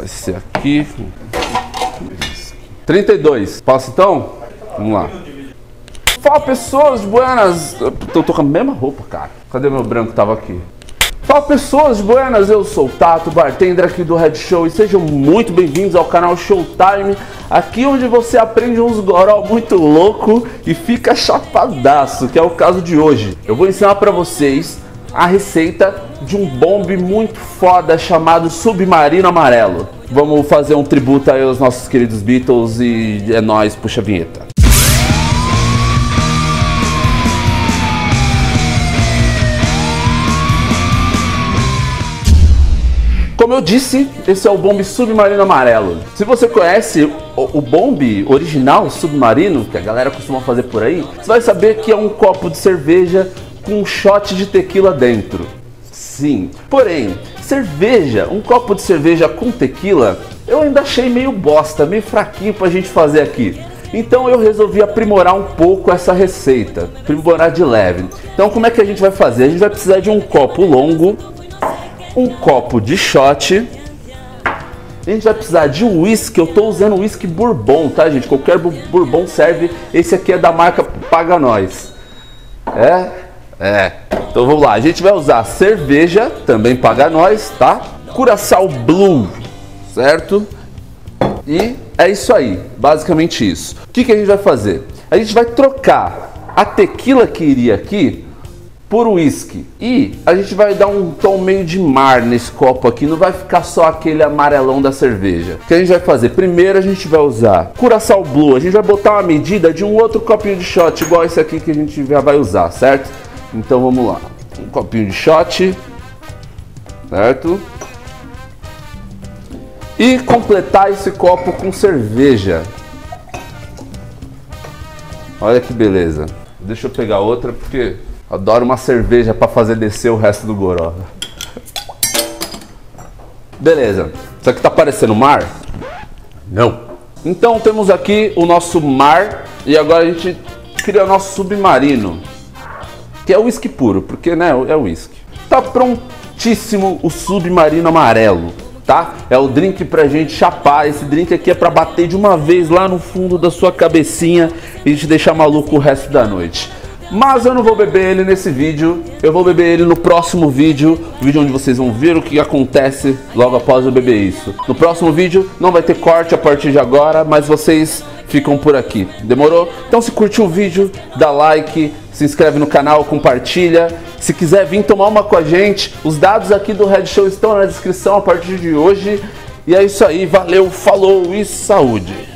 Vai ser aqui. 32. Posso então? Vamos lá. Fala, pessoas buenas. Eu tô com a mesma roupa, cara. Cadê meu branco que tava aqui? Fala, pessoas buenas, eu sou o Tato, bartender aqui do Red Show, e sejam muito bem-vindos ao canal Showtime, aqui onde você aprende uns goró muito louco e fica chapadaço, que é o caso de hoje. Eu vou ensinar pra vocês a receita de um bombe muito foda chamado Submarino Amarelo. Vamos fazer um tributo aí aos nossos queridos Beatles e é nóis, puxa a vinheta. Como eu disse, esse é o bombe Submarino Amarelo. Se você conhece o bombe original Submarino, que a galera costuma fazer por aí, você vai saber que é um copo de cerveja com um shot de tequila dentro. Sim, porém, cerveja, um copo de cerveja com tequila, eu ainda achei meio bosta, meio fraquinho pra gente fazer aqui. Então eu resolvi aprimorar um pouco essa receita, aprimorar de leve. Então como é que a gente vai fazer? A gente vai precisar de um copo longo, um copo de shot, a gente vai precisar de um whisky. Eu tô usando whisky bourbon, tá, gente? Qualquer bourbon serve, esse aqui é da marca Paga Nós. Então vamos lá, a gente vai usar cerveja, também Paga Nós, tá? Curaçao Blue, certo? E é isso aí, basicamente isso. O que a gente vai fazer? A gente vai trocar a tequila que iria aqui por whisky. E a gente vai dar um tom meio de mar nesse copo aqui, não vai ficar só aquele amarelão da cerveja. O que a gente vai fazer? Primeiro a gente vai usar Curaçao Blue, a gente vai botar uma medida de um outro copinho de shot, igual esse aqui que a gente já vai usar, certo? Então vamos lá, um copinho de shot, certo? E completar esse copo com cerveja. Olha que beleza. Deixa eu pegar outra porque adoro uma cerveja para fazer descer o resto do goró. Beleza. Isso aqui tá parecendo mar? Não. Então temos aqui o nosso mar e agora a gente cria o nosso submarino, que é o whisky puro, porque né, é o whisky. Tá prontíssimo o Submarino Amarelo, tá? É o drink pra gente chapar. Esse drink aqui é pra bater de uma vez lá no fundo da sua cabecinha e te deixar maluco o resto da noite. Mas eu não vou beber ele nesse vídeo, eu vou beber ele no próximo vídeo, onde vocês vão ver o que acontece logo após eu beber isso. No próximo vídeo não vai ter corte a partir de agora, mas vocês ficam por aqui, demorou? Então se curtiu o vídeo, dá like, se inscreve no canal, compartilha. Se quiser vir tomar uma com a gente, os dados aqui do Red Show estão na descrição a partir de hoje. E é isso aí, valeu, falou e saúde!